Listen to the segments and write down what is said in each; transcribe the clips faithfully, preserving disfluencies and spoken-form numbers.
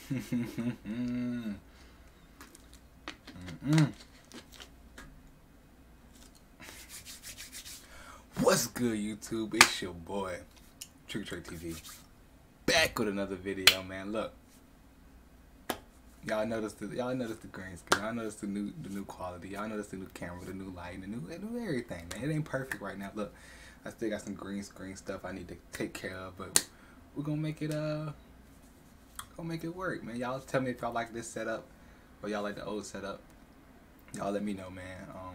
Mm-mm. Mm-mm. What's good, YouTube? It's your boy Trick or Treat T V, back with another video, man. Look, y'all noticed the y'all noticed the green screen. Y'all noticed the new the new quality. Y'all noticed the new camera, the new light, the new the new everything, man. It ain't perfect right now. Look, I still got some green screen stuff I need to take care of, but we're gonna make it uh gonna make it work, man. Y'all tell me if y'all like this setup or y'all like the old setup. Y'all let me know, man. Um,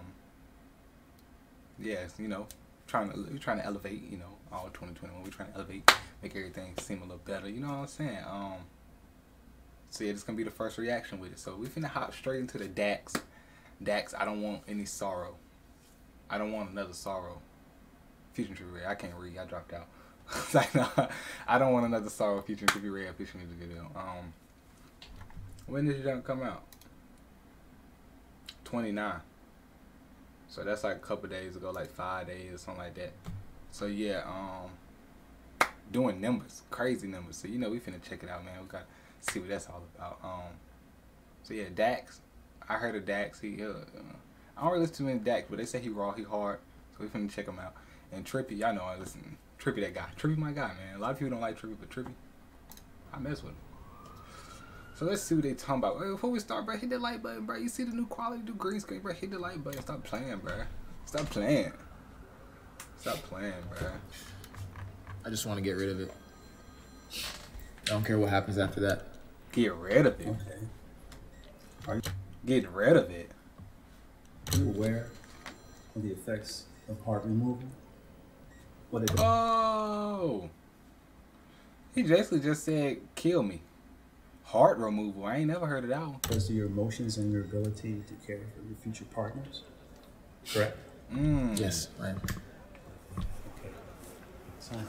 yes, you know. Trying to we're trying to elevate, you know, all twenty twenty-one. We're trying to elevate, make everything seem a little better. You know what I'm saying? Um, so yeah, this is gonna be the first reaction with it. So we finna hop straight into the Dax. Dax, I don't want any sorrow. I don't want another sorrow. Featuring Trippie Redd. I can't read. I dropped out. Like, no, I don't want another sorrow featuring Trippie Redd. Featuring the video. Um, when did it come out? twenty-nine. So that's like a couple days ago, like five days or something like that. So yeah, um, doing numbers, crazy numbers. So you know we finna check it out, man. We gotta see what that's all about. Um, so yeah, Dax. I heard of Dax. He, uh, I don't really listen to many Dax, but they say he raw, he hard. So we finna check him out. And Trippie, y'all know I listen. Trippie, that guy. Trippie, my guy, man. A lot of people don't like Trippie, but Trippie, I mess with him. So let's see what they talking about. Hey, before we start, bro, hit the like button, bro. You see the new quality, do green screen, bro. Hit the like button. Stop playing, bro. Stop playing. Stop playing, bro. I just want to get rid of it. I don't care what happens after that. Get rid of it. Okay. Are Get rid of it. you aware of the effects of heart removal? What it Oh. He basically just said, kill me. Heart removal. I ain't never heard of that one. does to your emotions and your ability to care for your future partners? Correct? Mm. Yes, right. Okay. Sign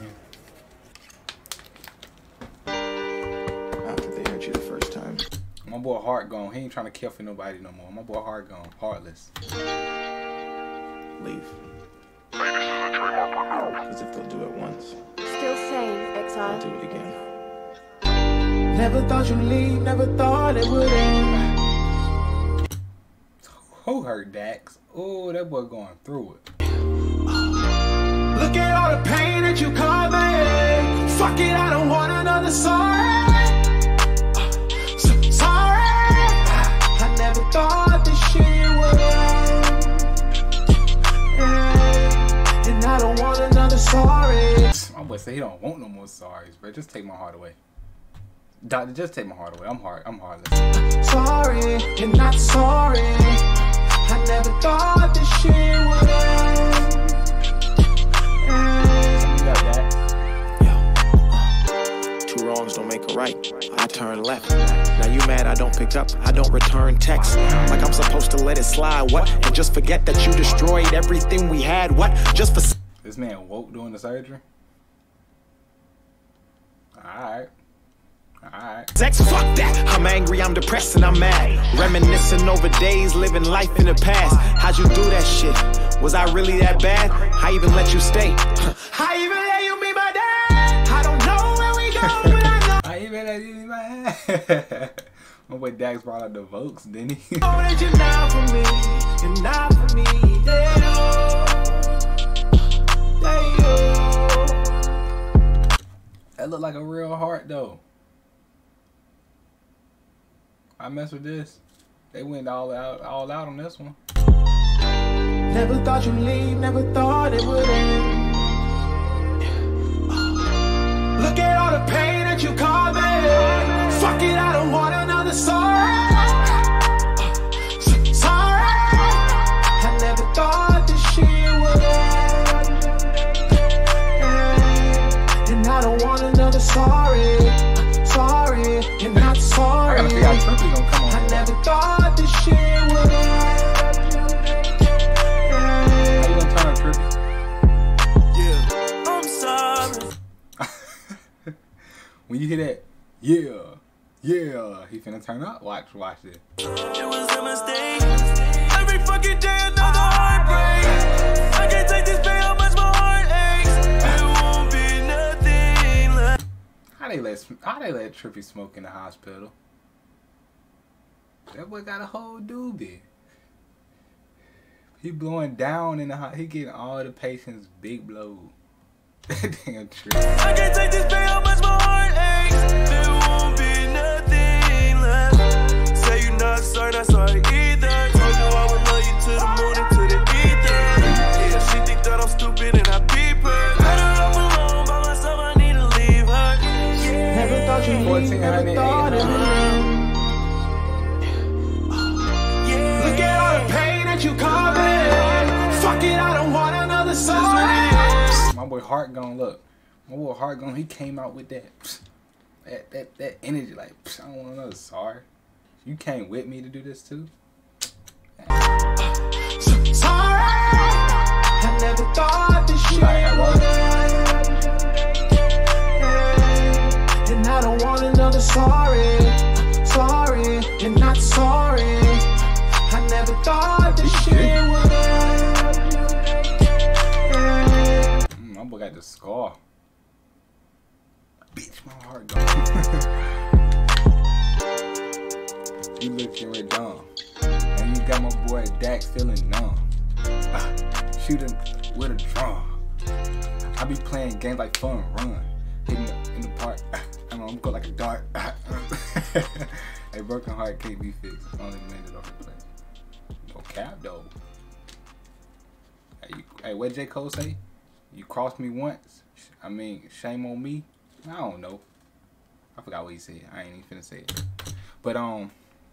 here. After they hurt you the first time. My boy Heart gone. He ain't trying to kill for nobody no more. My boy Heart gone. Heartless. Leave. Because if they'll do it once, Still same, Exile. they'll do it again. Never thought you'd leave, never thought it would end. Who hurt Dax? Oh, that boy going through it. Look at all the pain that you caused me. Fuck it, I don't want another sorry. So sorry. I never thought this shit would end. And I don't want another sorry. My boy say he don't want no more sorries, bro. Just take my heart away. Doctor, just take my heart away. I'm hard. I'm heartless. Sorry, you're not sorry. I never thought this shit would end. You got that? Two wrongs don't make a right. I turn left. Now you mad I don't pick up. I don't return text. Like I'm supposed to let it slide. What? And just forget that you destroyed everything we had. What? Just for... This man woke doing the surgery? Alright. Alright. Sex, fuck that. I'm angry, I'm depressed, and I'm mad. Reminiscing over days, living life in the past. How'd you do that shit? Was I really that bad? I even let you stay. I even let you be my dad. I don't know where we go, but I know. I even let you be my head. My boy Dax brought out the Vokes, didn't he? know that you're not for me. You're not for me. Yeah. Yeah. That looked like a real heart, though. I mess with this. They went all out, all out on this one. Never thought you'd leave, never thought it would end. Look at all the pain that you caused me. Fuck it, I don't want another sorry. So sorry. I never thought this shit would end. And I don't want another sorry. Sorry, you're not sorry. I gotta figure out Trippie gonna come on. I never thought this shit would end. How you gonna turn on Trippie? Yeah, I'm sorry. When you hear that, yeah, yeah, he finna turn up. Watch, watch this. It was a mistake. Every fucking day another heartbreak. I can't take this pain, how much my heart aches. It won't be nothing left. How they let how they let Trippie smoke in the hospital? That boy got a whole doobie. He blowing down in the hot. He getting all the patients big blow. That damn true. I can't take this pain, how much my heart aches. There won't be nothing left. Say you not sorry, not sorry either. Told you I would love you to the moon and to the ether. Yeah, she think that I'm stupid and I peep her. Let her up alone by myself, I need to leave her. Yeah. Never thought you'd leave, never thought it would. Look at all the pain that you caused me. Fuck it, I don't want another sorry. My boy Heart gon' look. My boy Heart gon' he came out with that that that, that energy like I don't want another sorry. You came with me to do this too. Sorry, I never thought this shit would end. And I don't want another sorry. Sorry, and not sorry. I never thought this shit would end. My boy got the scar. Bitch, my heart gone. You looking red dumb. And you got my boy Dax feeling numb. Uh, shooting with a drum. I be playing games like Fun Run. Hitting in the park. I don't know, I'm going like a dart. A broken heart can't be fixed. Only mended off the plate. No cap though. Hey, you, hey, what J. Cole say? You crossed me once. I mean, shame on me. I don't know. I forgot what he said. I ain't even finna say it. But um,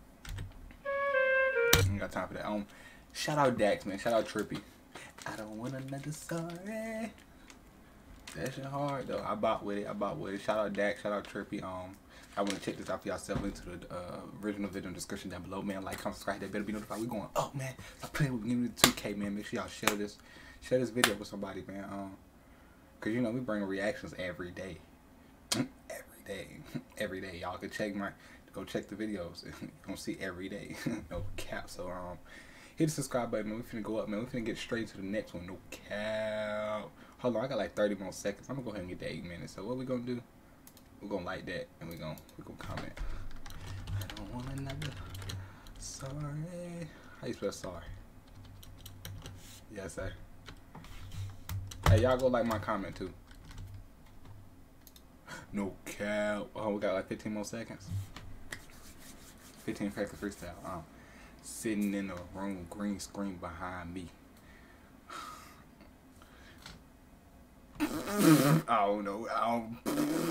I ain't got time for that. Um, shout out Dax, man. Shout out Trippy. I don't want another sorry. That shit hard though. I bought with it. I bought with it. Shout out Dax. Shout out Trippy. Um, I want to check this out for yourself. Link to the uh, original video in the description down below, man. Like, comment, subscribe. That better be notified. We going up, man. I pray we getting to two K, man. Make sure y'all share this. Share this video with somebody, man. Um, cause you know we bring reactions every day, every day, every day. Y'all can check my, go check the videos. You gonna see every day, no cap. So um, hit the subscribe button, man. We finna go up, man. We finna get straight to the next one, no cap. Hold on, I got like thirty more seconds. I'm gonna go ahead and get to eight minutes. So what we gonna do? We're gonna like that, and we gonna we gonna comment. I don't want another sorry. How you spell sorry? Yes, sir. Hey, y'all go like my comment too. No cap. Oh, we got like fifteen more seconds. fifteen seconds freestyle. Um, sitting in a room, green screen behind me. I don't know. I don't.